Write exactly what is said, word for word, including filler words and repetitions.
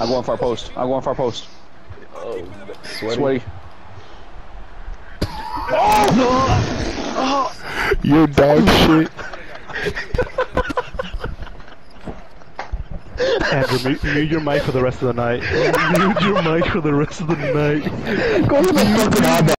I'm going far post. I'm going far post. Oh, sweaty. Sweaty. Oh! Oh! You dog shit. Andrew, mute, mute your mic for the rest of the night. Mute your mic for the rest of the night. Go to the fucking